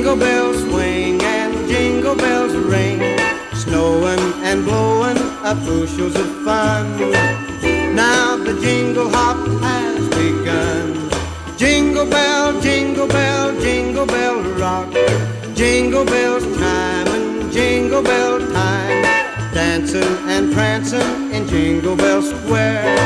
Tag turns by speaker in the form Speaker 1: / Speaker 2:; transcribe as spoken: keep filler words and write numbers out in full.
Speaker 1: Jingle bells swing and jingle bells ring, snowing and blowing up bushels of fun. Now the jingle hop has begun. Jingle bell, jingle bell, jingle bell rock, jingle bells time and jingle bell time, dancing and prancing in Jingle Bell Square.